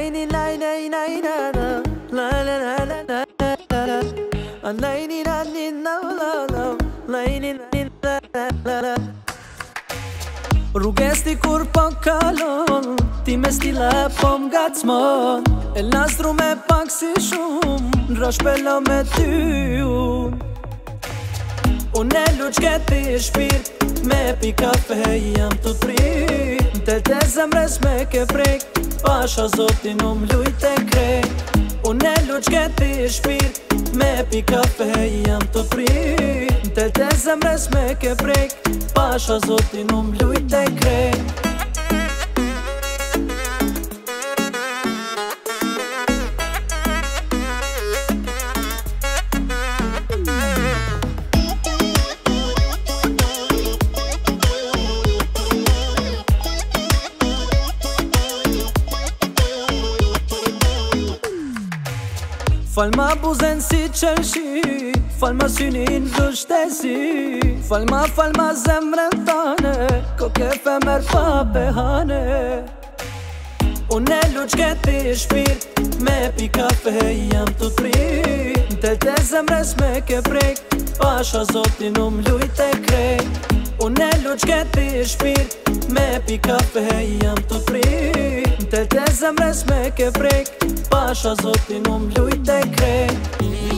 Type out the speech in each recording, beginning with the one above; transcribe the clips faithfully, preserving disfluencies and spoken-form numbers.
Lajni lajni lajna la la la la la la la Lajni lajni la la la Lajni lajni la la la Rruges ti kur po kalon Ti me stile po m'gacmon E lastru me pak si shum Rashpelo me ty un Unë e luq këti shpirt Me pi kafe jam të prit Te te zemres me ke prek Pasha zotin u m'lujt e krejt Unë e luq këti shpirt Me pi kafe jam të prit Te te zemres me ke prek Pasha zotin u m'lujt e krejt Fal ma buzen si qërshi Fal ma synin vështesi Fal ma, fal ma zemrën tane Ko ke femer pa behane Unë e luq këti shpirt Me pi kafe jam të prit Te te zemres me ke prek Pasha zotin u m'lujt e krejt Unë e luq këti shpirt Me pi kafe jam të prit Te te zemres me ke prek Pasha zotin u m'lujt e krejt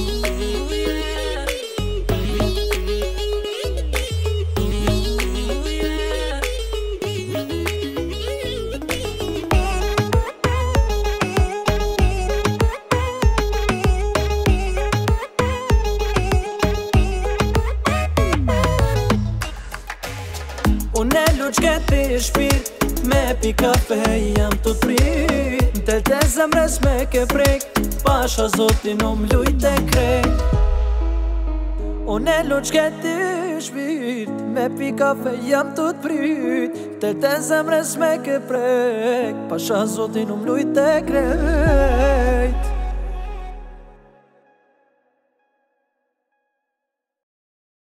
Unë e luq këti shpirt Me pi kafe jam të prit Te te zemres me ke prek Pasha zotin u m'lujt e krejt Unë e luq këti shpirt Me pi kafe jam të prit Te te zemres me ke prek Pasha zotin u m'lujt e krejt